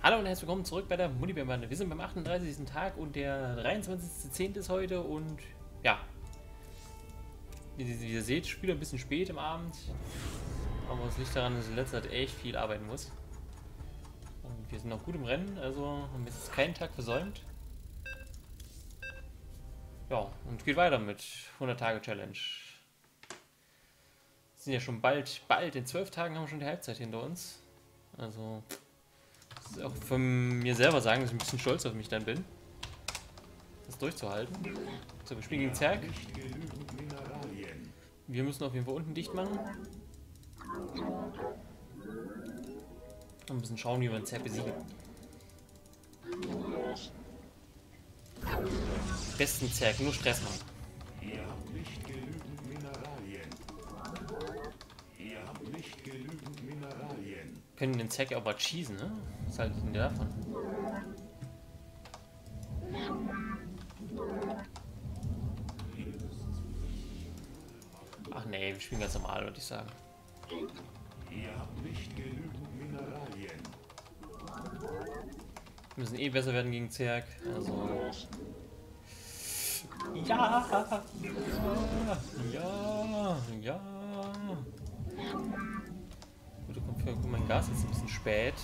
Hallo und herzlich willkommen zurück bei der Munibärbande. Wir sind beim 38. Tag und der 23.10. ist heute und ja, wie ihr seht, Spiel ein bisschen spät im Abend, aber es liegt daran, dass ich in letzter Zeit echt viel arbeiten muss. Und wir sind noch gut im Rennen, also haben jetzt keinen Tag versäumt. Ja, und es geht weiter mit 100-Tage-Challenge. Sind ja schon bald in 12 Tagen haben wir schon die Halbzeit hinter uns. Also auch von mir selber sagen, dass ich ein bisschen stolz auf mich dann bin, das durchzuhalten. So, wir spielen gegen Zerg. Wir müssen auf jeden Fall unten dicht machen. Und müssen schauen, wie wir den Zerg besiegen. Besten Zerg, nur Stress machen. Ihr habt nicht genügend Mineralien. Ihr habt nicht genügend Mineralien. Können den Zerg ja auch mal cheesen, ne? Was haltet ihr denn davon? Ach nee, wir spielen ganz normal, würde ich sagen. Ihr habt nicht genügend Mineralien. Wir müssen eh besser werden gegen Zerg. Also. Ja! Ja! Gut, da kommt mein Gas jetzt ein bisschen spät.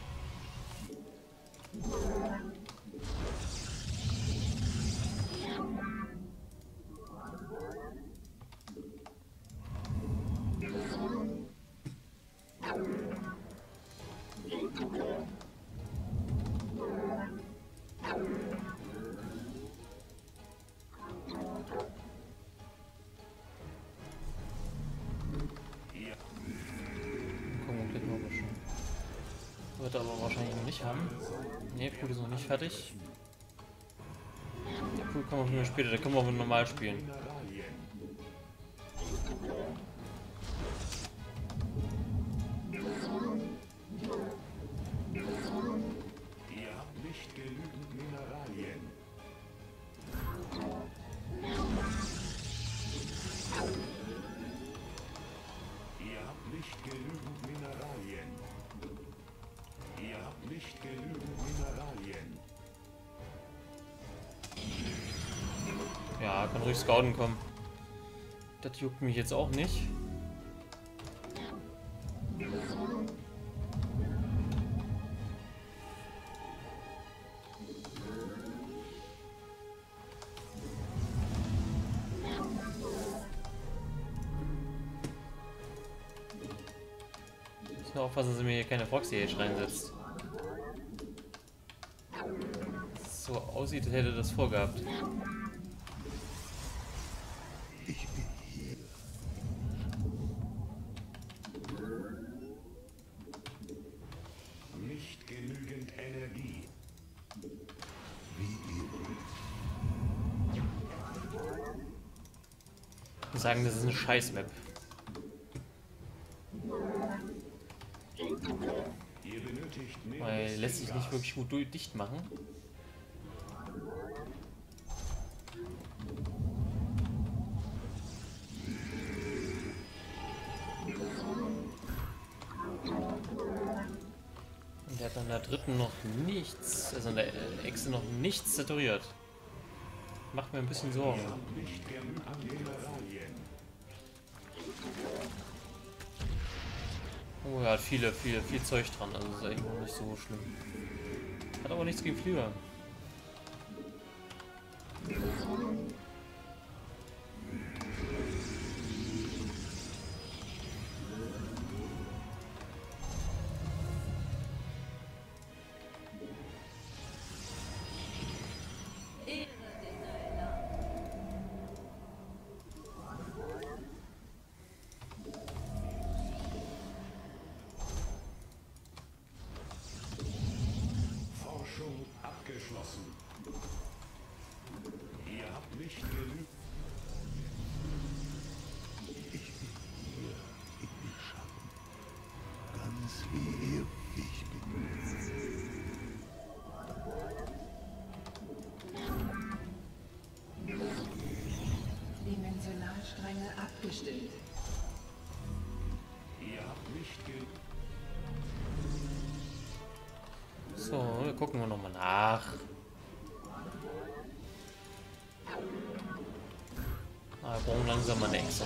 Wird er aber wahrscheinlich noch nicht haben. Ne, Pool ist noch nicht fertig. Der Pool kommt auch später, da können wir aber normal spielen. Ihr habt nicht genügend Mineralien. Ihr habt nicht genügend Mineralien. Ihr habt nicht genügend Mineralien. Ja, kann ruhig scouten kommen. Das juckt mich jetzt auch nicht. Ich muss nur aufpassen, dass er mir hier keine Proxy Age reinsetzt. So aussieht, als hätte er das vorgehabt. Nicht genügend Energie. Ich muss sagen, das ist eine Scheiß-Map. Ihr benötigt mehr. Weil lässt sich nicht wirklich gut dicht machen. Und der hat an der dritten noch nichts, also an der Echse noch nichts saturiert. Macht mir ein bisschen Sorgen. Nicht genügend Mineralien. Oh, er hat viel Zeug dran, also ist eigentlich noch nicht so schlimm. Hat aber nichts gegen Flieger. Forschung abgeschlossen. Ihr habt nicht genügend. Ich bin hier in den Schatten. Ganz wie ihr. Ich bin. Dimensionalstränge abgestimmt. Ihr habt nicht genügend. So, wir gucken wir nochmal nach. Ah, wir brauchen langsam mal eine Echse.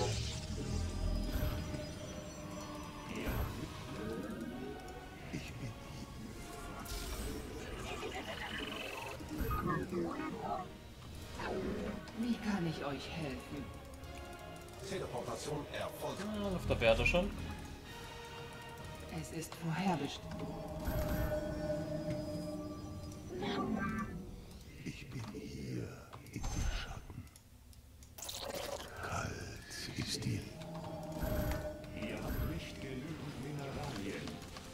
Wie kann ich euch helfen? Teleportation erfolgt. Ah, auf der Werte schon. Es ist vorherbestimmt. Ich bin hier in den Schatten. Kalt ist die. Ihr habt nicht genügend Mineralien.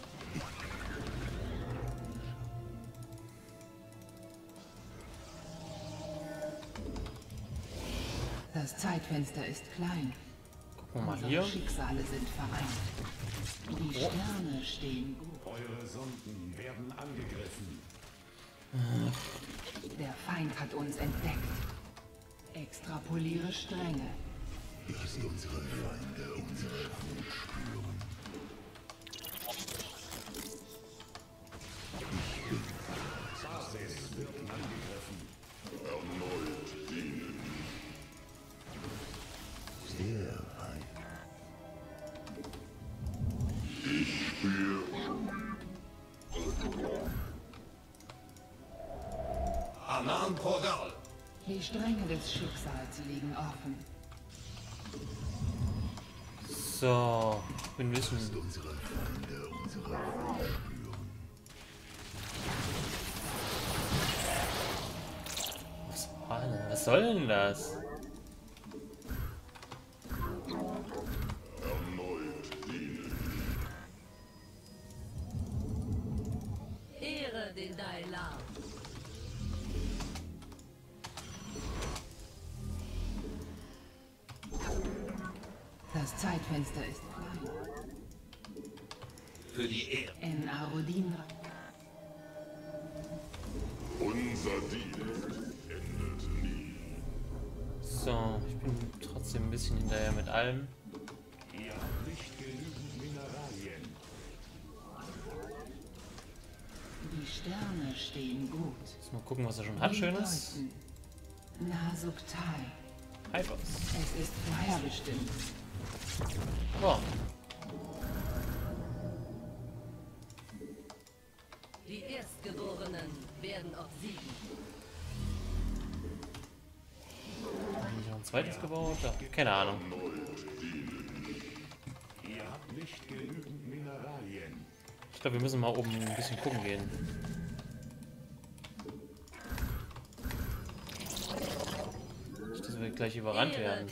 Das Zeitfenster ist klein. Gucken wir mal Unsere hier. Schicksale sind vereint. Die Sterne stehen gut. Eure Sonden werden angegriffen. Der Feind hat uns entdeckt. Extrapoliere Stränge. Ich sehe unsere Feinde, unsere Schatten spüren. Basis wird angegriffen. Sehr fein. Anan Portal. Die Stränge des Schicksals liegen offen. So, wir müssen. Unsere Feinde, unsere Feinde spüren. Was soll denn das? Ehre den Dailar. Das Zeitfenster ist klein. Für die Ehre. En Arodin. So, ich bin trotzdem ein bisschen hinterher mit allem. Ihr habt nicht genügend Mineralien. Die Sterne stehen gut. Jetzt mal gucken, was er schon hat, Schönes. Nasuktai. Hypers. Es ist vorherbestimmt. Oh, Die Erstgeborenen werden obsiegen. haben wir noch ein zweites gebaut? Ja, keine Ahnung. Ihr habt nicht genügend Mineralien. Ich glaube, wir müssen mal oben ein bisschen gucken gehen. Nicht, dass wir gleich überrannt werden.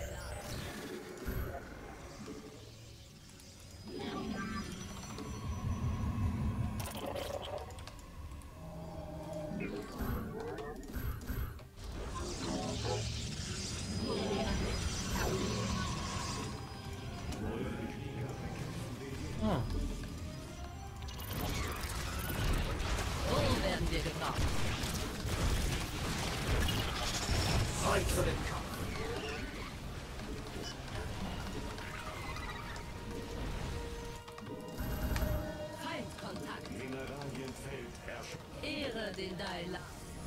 Ah, Wo werden wir gebraucht? Zeit für den Kampf. Feindkontakt. Mineralienfeld erschöpft. Ehre den Dailar.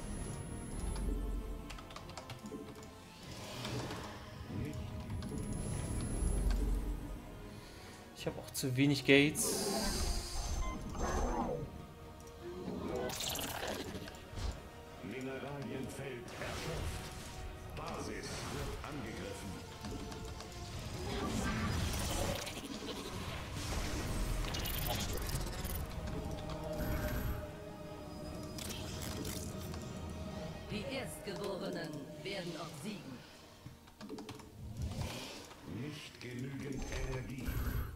ich habe auch zu wenig Gates. Mineralienfeld erschöpft. Basis wird angegriffen. Die Erstgeborenen werden obsiegen. Nicht genügend Energie.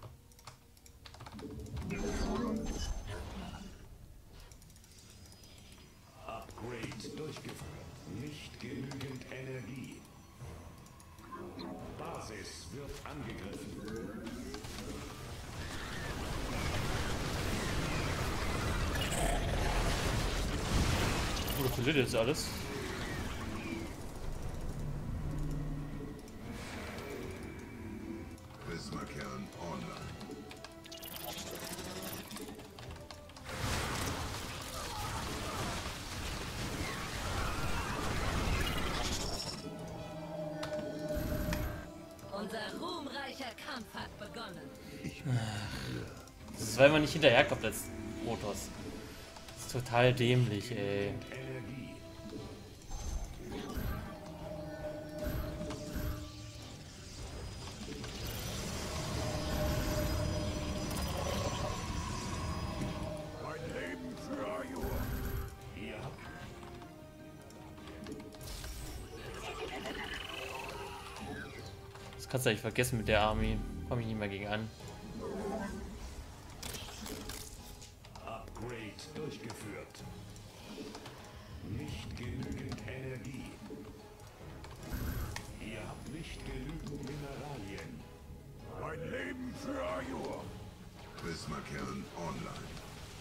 Upgrade durchgeführt. Nicht genügend Energie. Basis wird angegriffen. Oder verliert jetzt alles? Prismakern online. Das ist, weil man nicht hinterherkommt als Protoss. Das ist total dämlich, ey. Energie. Mein Leben für Ajur. Ihr habt Das kannst du eigentlich vergessen mit der Army. Komme ich nicht mehr gegen an. Upgrade durchgeführt. Nicht genügend Energie. Ihr habt nicht genügend Mineralien. Mein Leben für Ajur. Prisma-Kern online.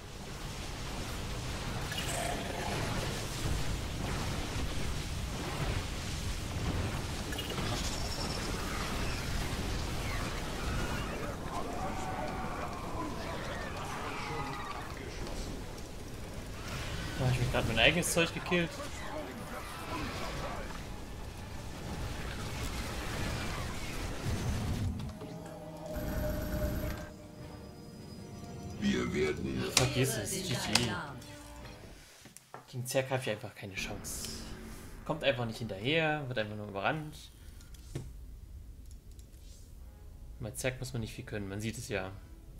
Da habe ich mich gerade mein eigenes Zeug gekillt. Wir werden Vergiss es, Den GG. Dailan. Gegen Zerg habe ich einfach keine Chance. Kommt einfach nicht hinterher, wird einfach nur überrannt. Bei Zerg muss man nicht viel können, man sieht es ja.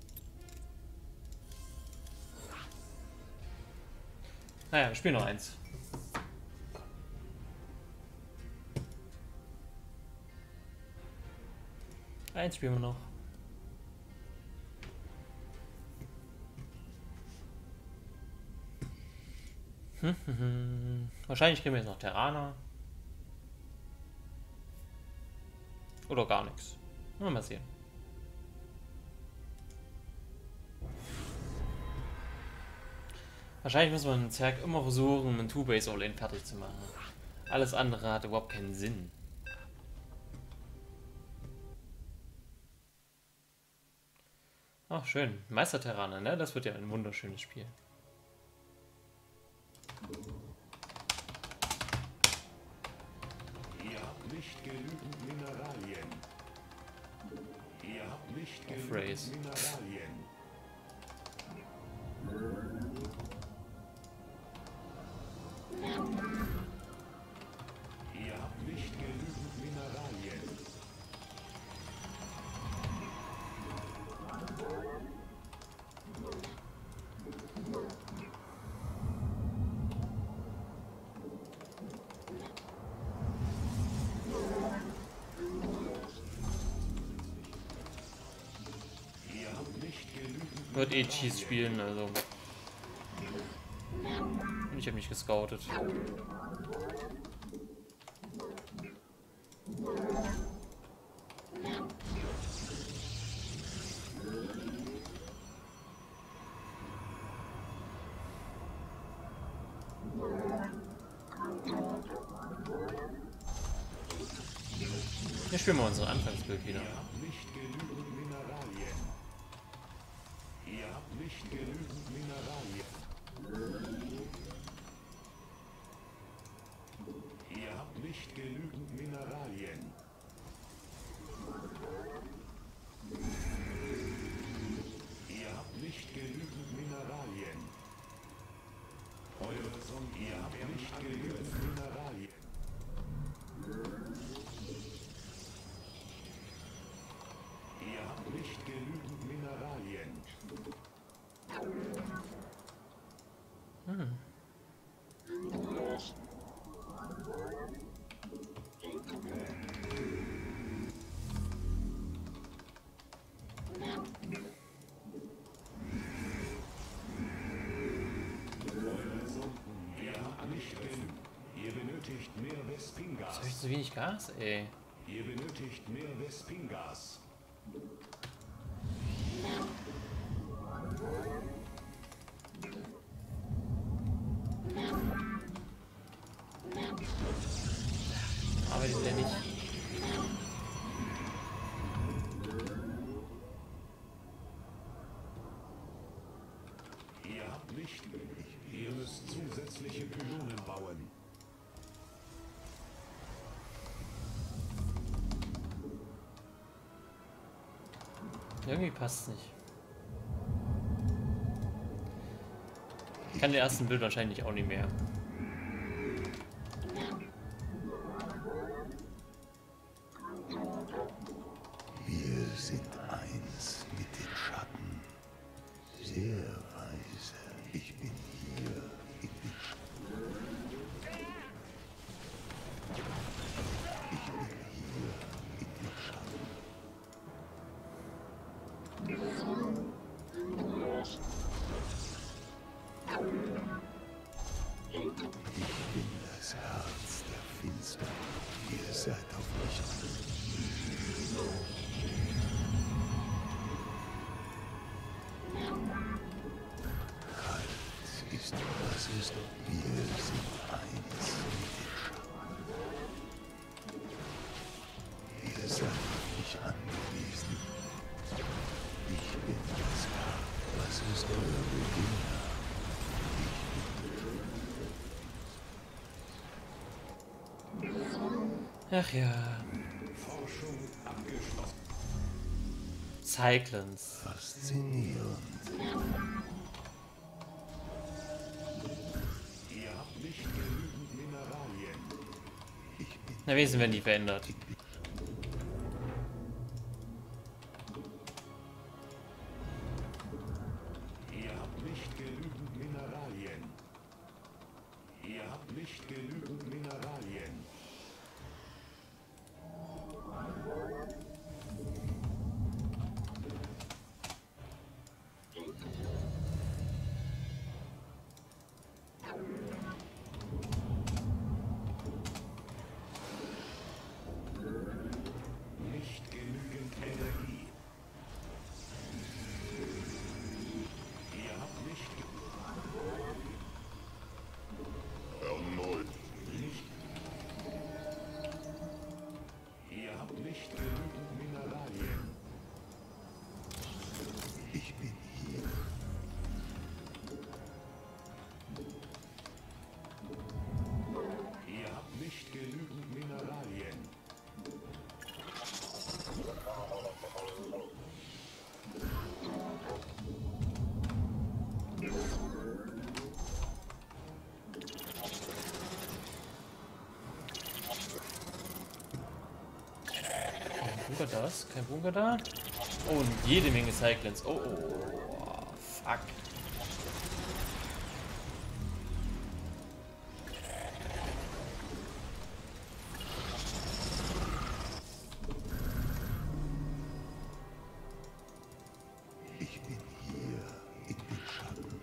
Naja, wir spielen noch eins. Eins spielen wir noch. Wahrscheinlich kriegen wir jetzt noch Terraner. Oder gar nichts. Mal sehen. Wahrscheinlich muss man einen Zerg immer versuchen, einen Two-Base All-In fertig zu machen. Alles andere hat überhaupt keinen Sinn. Ach, schön. Meisterterraner, ne? Das wird ja ein wunderschönes Spiel. Ihr habt nicht genügend Mineralien. Ihr habt nicht genügend Phrase. Mineralien. Ihr habt nicht genügend Mineralien. Ihr habt nicht genügend Wird eh Cheese spielen, also. Und ich habe mich gescoutet. Hier spielen wir unsere Anfangsbild wieder. Ihr habt nicht genügend Mineralien. Ihr habt nicht genügend Mineralien. Ihr habt nicht genügend Mineralien. Ihr habt nicht genügend Mineralien. Eure Sonne, ihr habt nicht genügend Mineralien. Ihr habt nicht genügend Mineralien. Eure Sonden, ihr habt nicht genügend. Ihr benötigt mehr Vespingas. Jetzt habe ich so wenig Gas, ey. Ihr benötigt mehr Vespingas. Arbeitet der nicht? Ihr habt nicht. Ihr müsst zusätzliche Pylonen bauen. Irgendwie passt es nicht. Ich kann den ersten Bild wahrscheinlich auch nicht mehr. Wir sind eins mit den Schatten. Sehr weise. Ich bin hier in den Schatten. Ich bin hier in den Schatten. Ich bin das Herz der Finsternis. Ihr seid auf mich kalt ist, was ist. Wir sind eins mit den Schatten. Ihr seid auf mich angewiesen. Ich bin das Herz. Was ist euer Beginner? Ach ja. Forschung abgeschlossen. Cyclons. Faszinierend. Ihr habt nicht genügend Mineralien. Na, Wesen werden die verändert. Ihr habt nicht genügend Mineralien. Ihr habt nicht genügend Mineralien. Nicht genügend Energie. Ihr habt nicht Erneut. Ihr habt nicht genügend Mineralien. Ich bin hier. Ihr habt nicht genügend Mineralien. Bunker das? Kein Bunker da? Oh, und jede Menge Cyclons. Oh, fuck. Ich bin hier in den Schatten.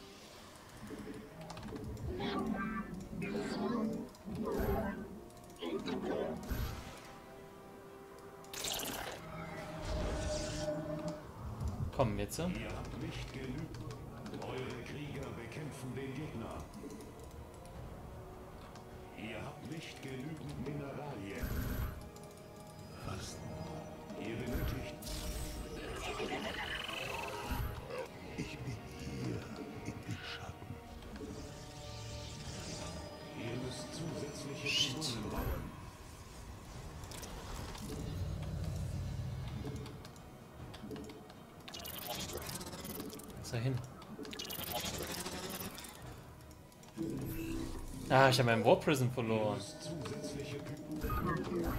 Kommen jetzt. Ihr habt nicht genügend. Eure Krieger bekämpfen den Gegner. Ihr habt nicht genügend Mineralien. Was? Ihr benötigt. Ich bin hier in den Schatten. Ihr müsst zusätzliche Pylonen bauen. Was ist da hin? Ah, ich habe meinen Warp Prison Ihr verloren. müsst zusätzliche Pylonen.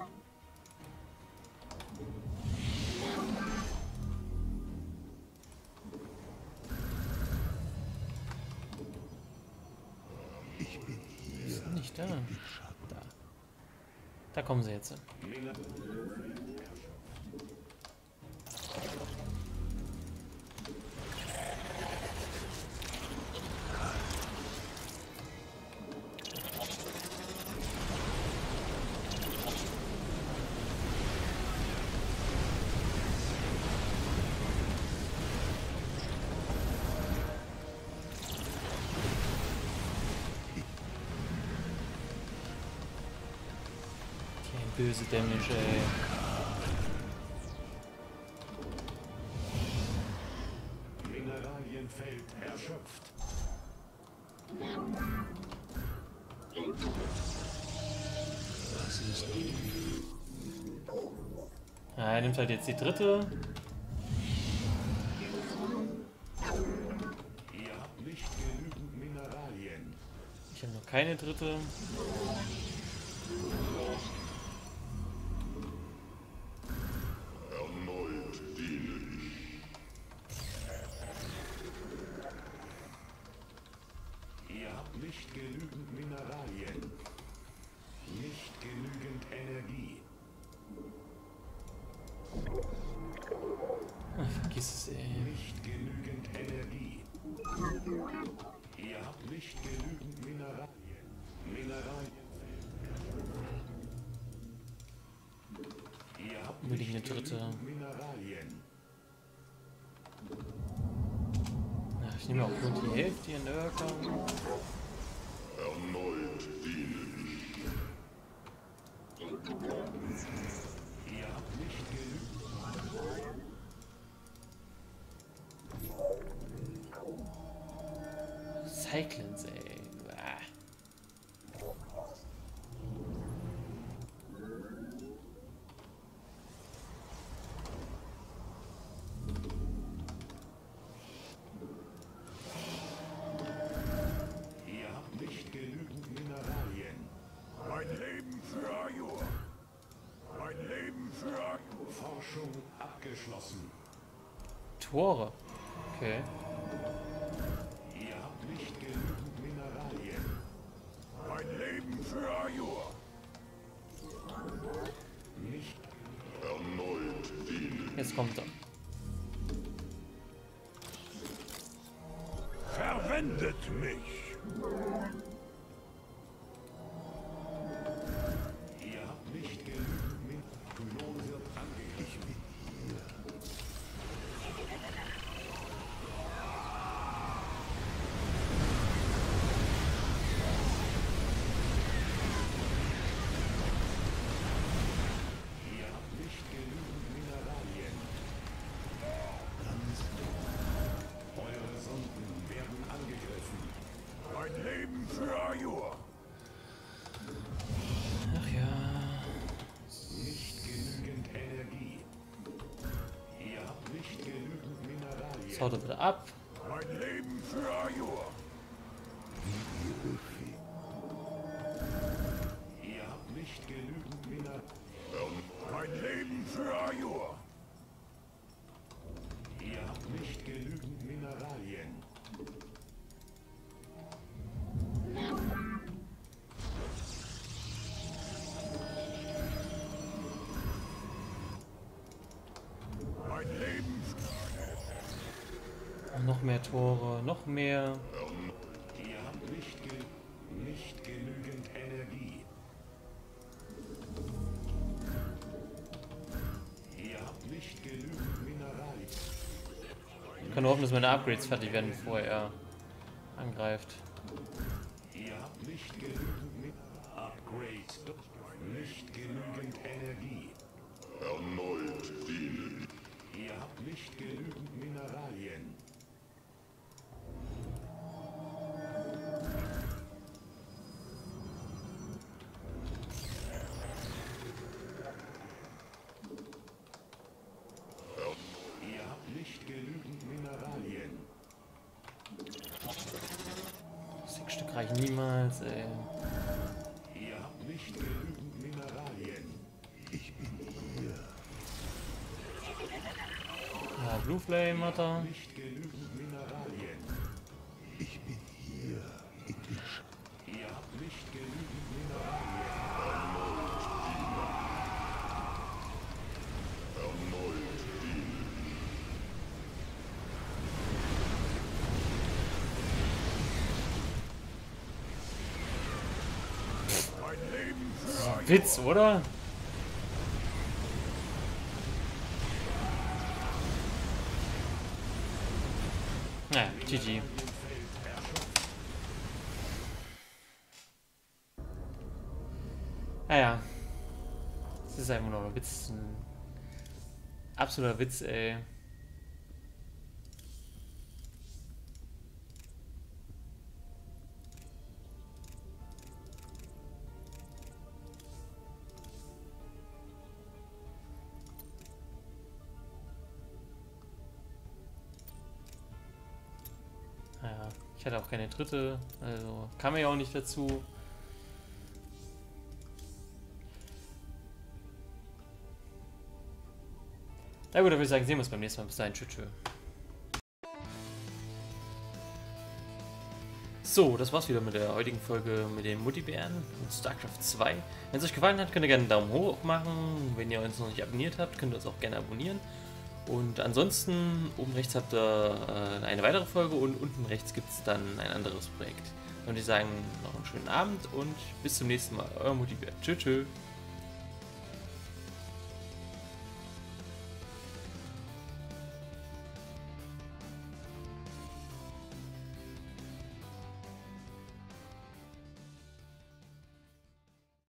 Ich bin hier Ist nicht da. in den Schatten. Da. Da kommen sie jetzt. Miner Böse Damage, ey. Mineralienfeld erschöpft. Was ist? Ja, er nimmt halt jetzt die dritte. keine dritte. Erneut diene ich. Ihr habt nicht genügend Mineralien. Nicht genügend Energie. Ach, vergiss es, ey. Nicht genügend Energie. Ihr habt nicht genügend Mineralien. Ihr habt Unbedingt nicht eine dritte. genügend Mineralien. Ja, ich nehme auch nur die Hälfte in Nörker. Erneut diene ich. Ihr habt nicht genügend. Cyclins, ey. Ah. Ihr habt nicht genügend Mineralien. Mein Leben für Ajur. Mein Leben für Ajur. Forschung abgeschlossen. Tore. Okay. Ihr habt nicht genügend Mineralien. Mein Leben für Ajur. Nicht erneut dienen. Jetzt kommt er. Verwendet mich. Ihr habt nicht genügend Mineralien. Klon wird angegriffen. Ihr habt nicht genügend Mineralien. Eure Sonden werden angegriffen. Mein Leben für Ajur. Ach ja. Nicht genügend Energie. Ihr habt nicht genügend Mineralien. Jetzt haut er wieder ab. Mein Leben für Ajur. Ihr habt nicht genügend Mineralien. Mein Leben für Ajur. Ihr habt nicht genügend Mineralien. Mein Leben Noch mehr Tore, noch mehr. Ihr habt nicht genügend Energie. Ihr habt nicht genügend Mineralien. Ich kann nur hoffen, dass meine Upgrades fertig werden, bevor er angreift. Ihr habt nicht genügend Upgrade. Nicht genügend Energie. Erneut dienen. Ihr habt nicht genügend Mineralien. Ihr habt nicht genügend Mineralien. 6 Stück reichen niemals, ey. Ihr habt nicht genügend Mineralien. Ich bin hier. Ja, Blue Flame hat er. Nicht genügend Mineralien. Ich bin hier. Ich bin Schatten. Ihr habt nicht genügend Mineralien. Erneut dienen. Mein Leben für Witz, oder? Naja, GG. Naja. Das ist einfach nur ein Witz. Ein absoluter Witz, ey. Ich hatte auch keine dritte, also kam mir ja auch nicht dazu. Na gut, dann würde ich sagen, sehen wir uns beim nächsten Mal. Bis dahin, tschüss. So, das war's wieder mit der heutigen Folge mit den Muttibären und StarCraft 2. Wenn es euch gefallen hat, könnt ihr gerne einen Daumen hoch machen. Wenn ihr uns noch nicht abonniert habt, könnt ihr uns auch gerne abonnieren. Und ansonsten, oben rechts habt ihr eine weitere Folge und unten rechts gibt es dann ein anderes Projekt. Und ich sagen noch einen schönen Abend und bis zum nächsten Mal. Euer Muttibär. Tschüss.